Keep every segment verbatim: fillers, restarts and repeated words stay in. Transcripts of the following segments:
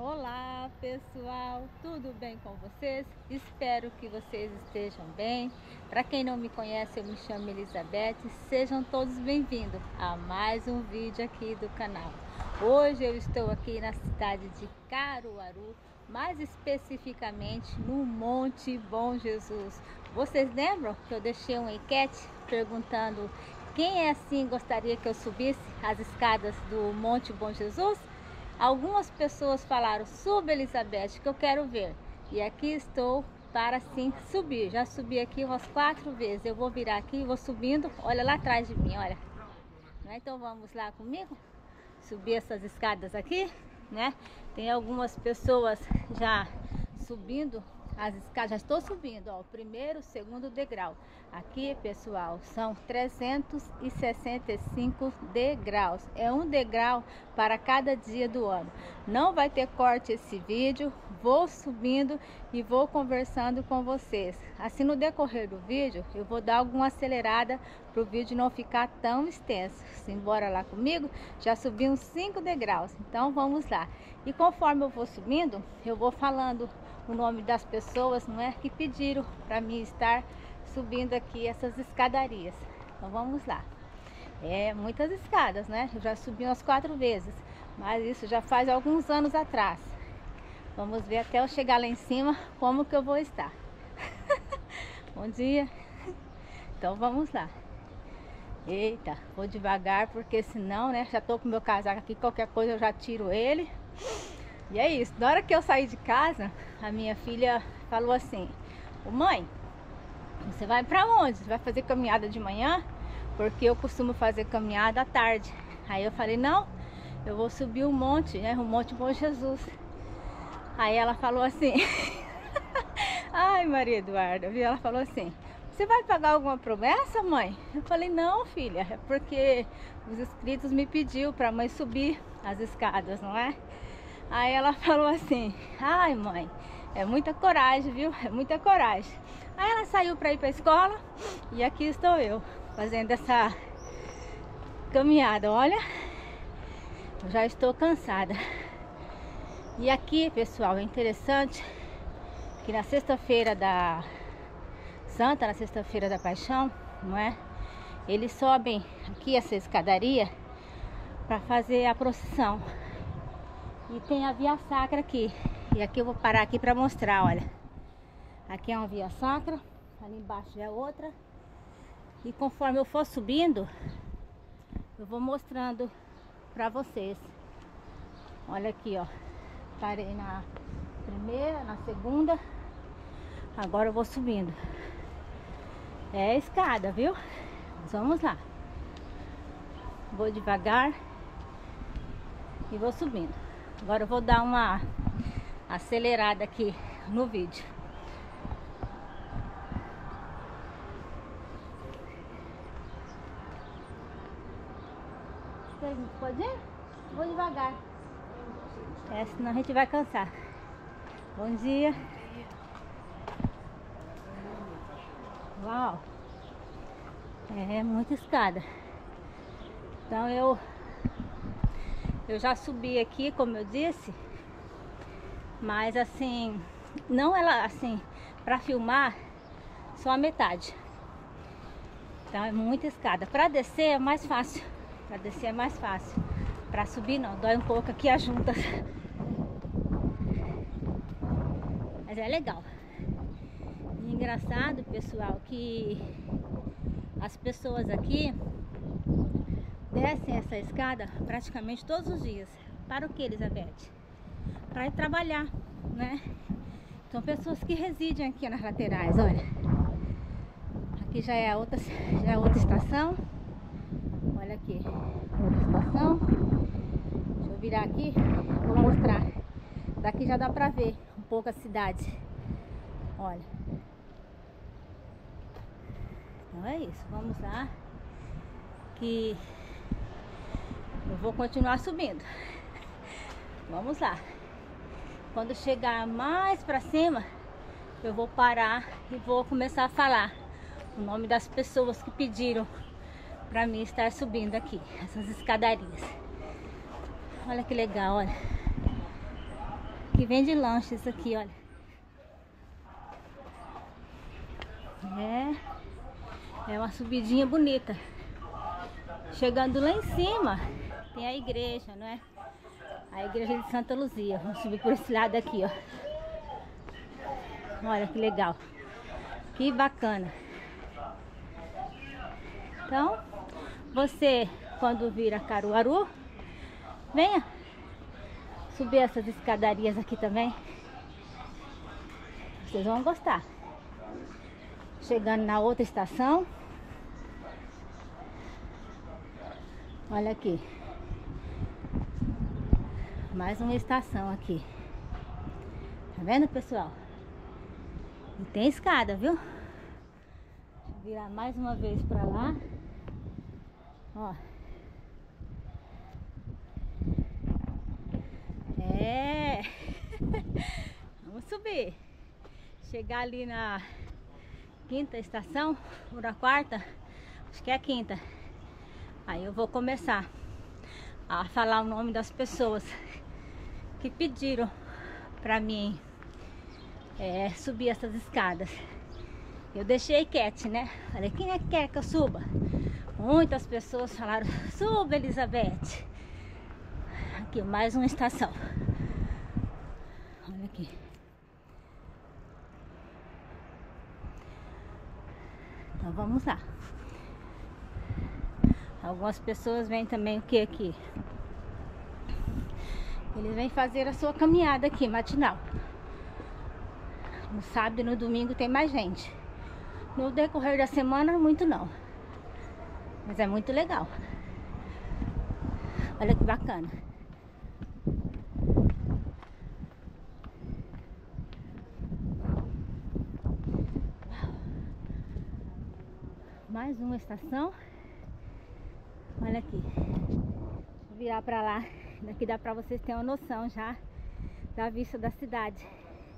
Olá pessoal, tudo bem com vocês? Espero que vocês estejam bem. Para quem não me conhece, eu me chamo Elizabeth. Sejam todos bem-vindos a mais um vídeo aqui do canal. Hoje eu estou aqui na cidade de Caruaru, mais especificamente no Monte Bom Jesus. Vocês lembram que eu deixei uma enquete perguntando quem é assim gostaria que eu subisse as escadas do Monte Bom Jesus? Algumas pessoas falaram: suba, Elizabeth, que eu quero ver. E aqui estou para sim subir. Já subi aqui umas quatro vezes. Eu vou virar aqui e vou subindo. Olha lá atrás de mim, olha. Então vamos lá comigo subir essas escadas aqui, né? Tem algumas pessoas já subindo as escadas. Já estou subindo, ó, o primeiro, segundo degrau. Aqui, pessoal, são trezentos e sessenta e cinco degraus. É um degrau para cada dia do ano. Não vai ter corte esse vídeo. Vou subindo e vou conversando com vocês. Assim, no decorrer do vídeo, eu vou dar alguma acelerada para o vídeo não ficar tão extenso. Simbora lá comigo? Já subi uns cinco degraus. Então, vamos lá. E conforme eu vou subindo, eu vou falando o nome das pessoas, não é, que pediram para mim estar subindo aqui essas escadarias. Então vamos lá. É muitas escadas, né? Eu já subi umas quatro vezes, mas isso já faz alguns anos atrás. Vamos ver até eu chegar lá em cima como que eu vou estar. Bom dia. Então vamos lá. Eita, vou devagar porque senão, né, já tô com meu casaco aqui, qualquer coisa eu já tiro ele. E é isso. Na hora que eu saí de casa, a minha filha falou assim: ô mãe, você vai pra onde? Você vai fazer caminhada de manhã? Porque eu costumo fazer caminhada à tarde. Aí eu falei: não, eu vou subir o monte, né? O Monte Bom Jesus. Aí ela falou assim: ai, Maria Eduarda, viu? Ela falou assim: você vai pagar alguma promessa, mãe? Eu falei: não, filha, é porque os inscritos me pediu pra mãe subir as escadas, não é? Aí ela falou assim: ai, mãe, é muita coragem, viu? É muita coragem. Aí ela saiu para ir para a escola e aqui estou eu fazendo essa caminhada. Olha, eu já estou cansada. E aqui, pessoal, é interessante que na sexta-feira da Santa, na sexta-feira da Paixão, não é? Eles sobem aqui essa escadaria para fazer a procissão. E tem a via sacra aqui. E aqui eu vou parar aqui para mostrar, olha. Aqui é uma via sacra, ali embaixo é outra. E conforme eu for subindo, eu vou mostrando para vocês. Olha aqui, ó. Parei na primeira, na segunda. Agora eu vou subindo. É escada, viu? Mas vamos lá. Vou devagar e vou subindo. Agora eu vou dar uma acelerada aqui no vídeo. Pode ir? Vou devagar. É, senão a gente vai cansar. Bom dia. Uau! É muita escada. Então eu Eu já subi aqui, como eu disse, mas assim, não ela assim, para filmar, só a metade. Então é muita escada. Para descer é mais fácil. Para descer é mais fácil. Para subir não, dói um pouco aqui as juntas. Mas é legal. E engraçado, pessoal, que as pessoas aqui descem essa escada praticamente todos os dias. Para o que, Elizabeth? Para ir trabalhar, né? São pessoas que residem aqui nas laterais, olha. Aqui já é a outra, já é outra estação. Olha aqui, outra estação. Deixa eu virar aqui, vou mostrar. Daqui já dá pra ver um pouco a cidade. Olha. Então é isso, vamos lá. Que eu vou continuar subindo. Vamos lá. Quando chegar mais pra cima, eu vou parar e vou começar a falar o nome das pessoas que pediram pra mim estar subindo aqui essas escadarias. Olha que legal, olha. que vende lanches aqui, olha. É, é uma subidinha bonita. Chegando lá em cima, tem a igreja, não é? A igreja de Santa Luzia. Vamos subir por esse lado aqui, ó. Olha que legal. Que bacana. Então, você, quando vir a Caruaru, venha subir essas escadarias aqui também. Vocês vão gostar. Chegando na outra estação. Olha aqui. Mais uma estação aqui. Tá vendo, pessoal? E tem escada, viu? Deixa eu virar mais uma vez pra lá. Ó. É. Vamos subir. Chegar ali na quinta estação, ou na quarta. Acho que é a quinta. Aí eu vou começar a falar o nome das pessoas que pediram pra mim é, subir essas escadas. Eu deixei quieto, né? Falei, quem é que quer que eu suba? Muitas pessoas falaram, suba, Elizabeth. Aqui, mais uma estação. Olha aqui. Então vamos lá. Algumas pessoas vêm também o que aqui? Eles vêm fazer a sua caminhada aqui, matinal. No sábado e no domingo tem mais gente. No decorrer da semana, muito não. Mas é muito legal. Olha que bacana. Mais uma estação. Olha aqui. Vou virar pra lá. Daqui dá pra vocês terem uma noção já da vista da cidade.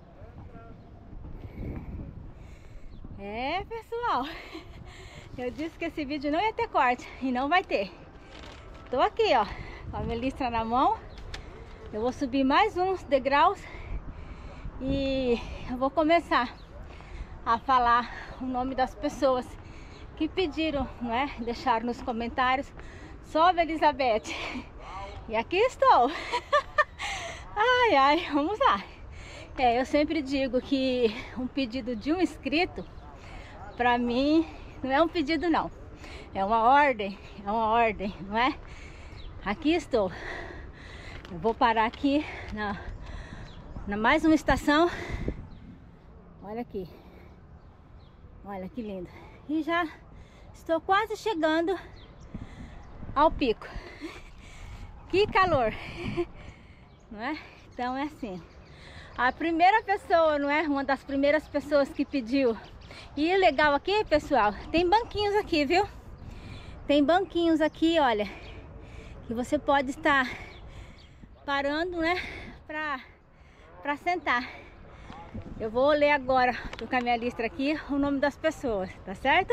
É, pessoal. Eu disse que esse vídeo não ia ter corte. E não vai ter. Tô aqui, ó. Com a minha listra na mão. Eu vou subir mais uns degraus. E eu vou começar a falar o nome das pessoas que pediram, não é? Deixaram nos comentários. Sobe, Elizabeth. E aqui estou. Ai, ai, vamos lá. É, eu sempre digo que um pedido de um inscrito, pra mim, não é um pedido não. É uma ordem, é uma ordem, não é? Aqui estou. Eu vou parar aqui na, na mais uma estação. Olha aqui. Olha que lindo. E já estou quase chegando ao pico. Que calor, não é? Então é assim. A primeira pessoa, não é? Uma das primeiras pessoas que pediu. E legal aqui, pessoal, tem banquinhos aqui, viu? Tem banquinhos aqui, olha, que você pode estar parando, né? Pra, pra sentar. Eu vou ler agora, tô com a minha lista aqui, o nome das pessoas, tá certo?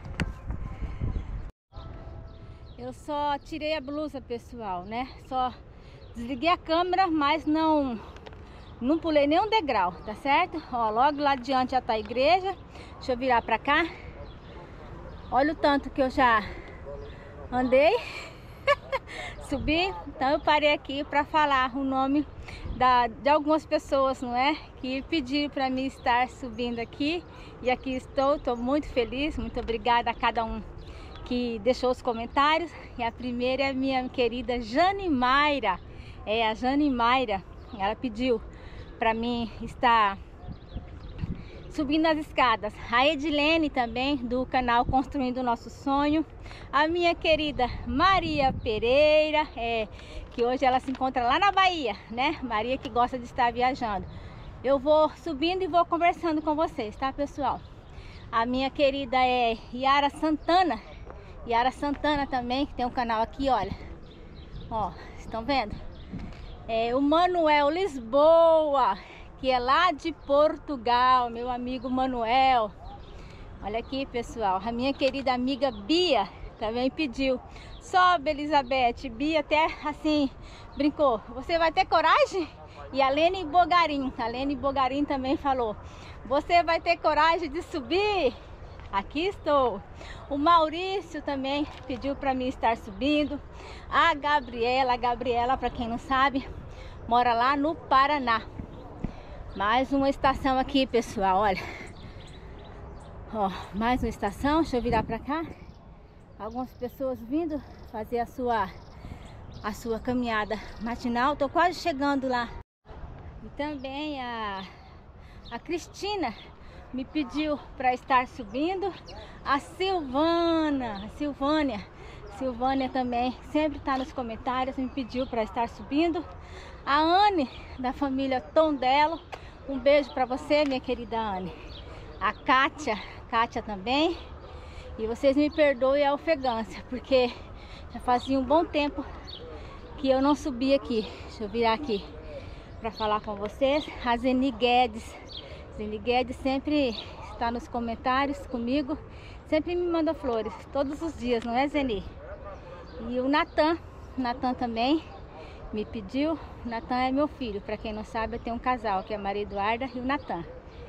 Eu só tirei a blusa, pessoal, né? Só desliguei a câmera, mas não não pulei nenhum degrau, tá certo? Ó, logo lá adiante já tá a igreja. Deixa eu virar pra cá. Olha o tanto que eu já andei. Subi. Então eu parei aqui pra falar o nome da, de algumas pessoas, não é? Que pediram pra mim estar subindo aqui. E aqui estou, tô muito feliz. Muito obrigada a cada um que deixou os comentários. E a primeira é a minha querida Jane Mayra. É a Jane Mayra. Ela pediu para mim estar subindo as escadas. A Edilene também, do canal Construindo o Nosso Sonho. A minha querida Maria Pereira, é, que hoje ela se encontra lá na Bahia, né? Maria que gosta de estar viajando. Eu vou subindo e vou conversando com vocês, tá, pessoal? A minha querida é Yara Santana. Yara Santana também, que tem um canal aqui, olha. Ó, estão vendo? É o Manuel Lisboa, que é lá de Portugal, meu amigo Manuel. Olha aqui, pessoal, a minha querida amiga Bia também pediu. Sobe, Elizabeth. Bia até assim brincou. Você vai ter coragem E a Lene Bogarim, a Lene Bogarim também falou: você vai ter coragem de subir? Aqui estou. O Maurício também pediu para mim estar subindo. A Gabriela, a Gabriela, para quem não sabe, mora lá no Paraná. Mais uma estação aqui, pessoal, olha. Ó, mais uma estação, deixa eu virar para cá. Algumas pessoas vindo fazer a sua a sua caminhada matinal. Tô quase chegando lá. E também a a Cristina me pediu para estar subindo. A Silvana, a Silvânia, Silvânia também sempre está nos comentários, me pediu para estar subindo. A Anne, da família Tondelo, um beijo para você, minha querida Anne. A Kátia, Kátia também. E vocês me perdoem a ofegância, porque já fazia um bom tempo que eu não subi aqui. Deixa eu virar aqui para falar com vocês. A Zeni Guedes, Zeni Guedes sempre está nos comentários comigo, sempre me manda flores, todos os dias, não é, Zeni? E o Natan, Natan também me pediu. O Natan é meu filho, para quem não sabe, eu tenho um casal, que é a Maria Eduarda e o Natan.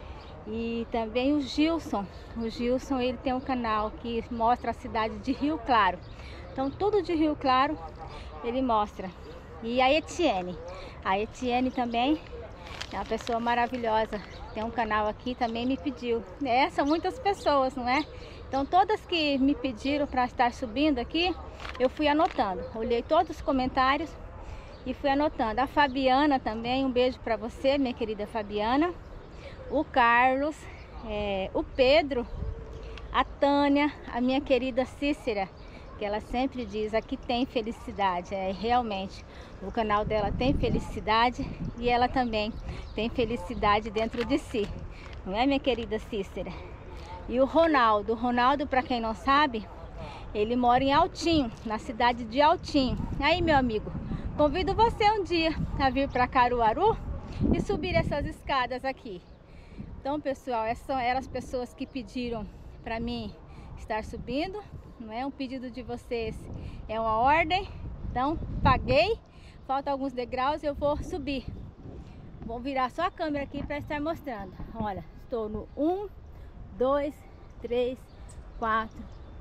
E também o Gilson, o Gilson ele tem um canal que mostra a cidade de Rio Claro. Então tudo de Rio Claro ele mostra. E a Etienne, a Etienne também é uma pessoa maravilhosa, tem um canal aqui, também me pediu. É, são muitas pessoas, não é? Então todas que me pediram para estar subindo aqui, eu fui anotando. Olhei todos os comentários e fui anotando. A Fabiana também, um beijo para você, minha querida Fabiana. O Carlos, é, o Pedro, a Tânia, a minha querida Cícera, que ela sempre diz, aqui tem felicidade. É, realmente, o canal dela tem felicidade e ela também tem felicidade dentro de si. Não é, minha querida Cícera? E o Ronaldo, o Ronaldo, para quem não sabe, ele mora em Altinho, na cidade de Altinho. Aí, meu amigo, convido você um dia a vir para Caruaru e subir essas escadas aqui. Então, pessoal, essas eram as pessoas que pediram para mim estar subindo. Não é um pedido de vocês, é uma ordem. Então, paguei. Falta alguns degraus e eu vou subir. Vou virar só a câmera aqui para estar mostrando. Olha, estou no um, dois, três, quatro,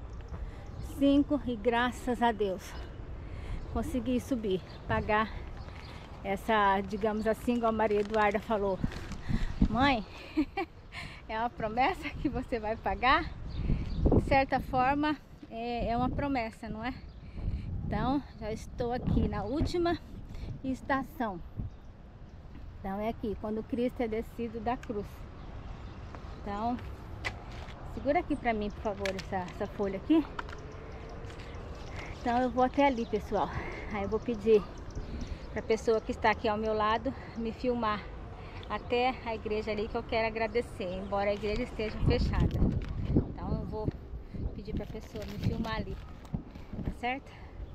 cinco e graças a Deus consegui subir, pagar essa, digamos assim, igual a Maria Eduarda falou: mãe, é uma promessa que você vai pagar? De certa forma, é, é uma promessa, não é? Então, já estou aqui na última estação. Então, é aqui, quando Cristo é descido da cruz. Então, segura aqui pra mim, por favor, essa, essa folha aqui. Então, eu vou até ali, pessoal. Aí eu vou pedir pra pessoa que está aqui ao meu lado me filmar até a igreja ali, que eu quero agradecer, embora a igreja esteja fechada. Então eu vou pedir para a pessoa me filmar ali, tá certo?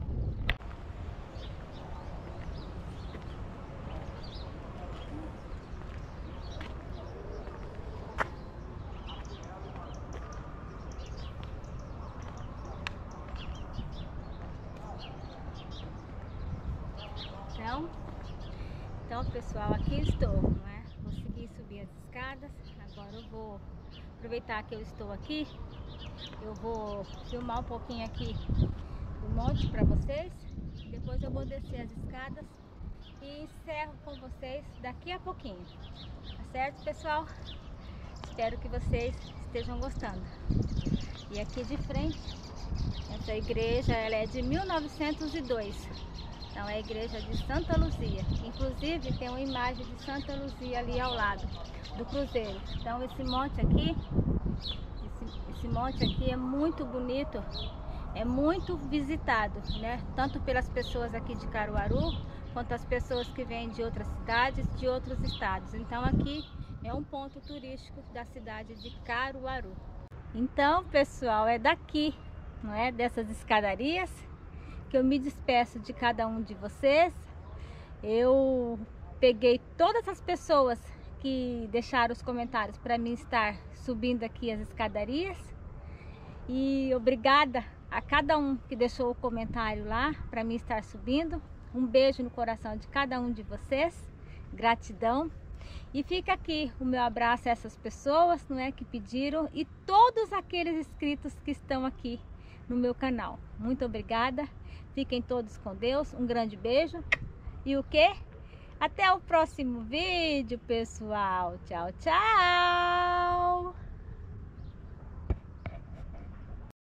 Então, então pessoal, aqui estou, não é? Consegui subir as escadas. Agora eu vou aproveitar que eu estou aqui. Eu vou filmar um pouquinho aqui o monte para vocês. Depois eu vou descer as escadas e encerro com vocês daqui a pouquinho. Tá certo, pessoal? Espero que vocês estejam gostando. E aqui de frente, essa igreja, ela é de mil novecentos e dois. Então é a igreja de Santa Luzia. Inclusive tem uma imagem de Santa Luzia ali ao lado do cruzeiro. Então esse monte aqui, esse, esse monte aqui é muito bonito, é muito visitado, né? Tanto pelas pessoas aqui de Caruaru, quanto as pessoas que vêm de outras cidades, de outros estados. Então aqui é um ponto turístico da cidade de Caruaru. Então, pessoal, é daqui, não é? Dessas escadarias que eu me despeço de cada um de vocês. Eu peguei todas as pessoas que deixaram os comentários para mim estar subindo aqui as escadarias. E obrigada a cada um que deixou o comentário lá para mim estar subindo. Um beijo no coração de cada um de vocês. Gratidão. E fica aqui o meu abraço a essas pessoas, não é, que pediram, e todos aqueles inscritos que estão aqui no meu canal. Muito obrigada. Fiquem todos com Deus. Um grande beijo. E o quê? Até o próximo vídeo, pessoal. Tchau, tchau.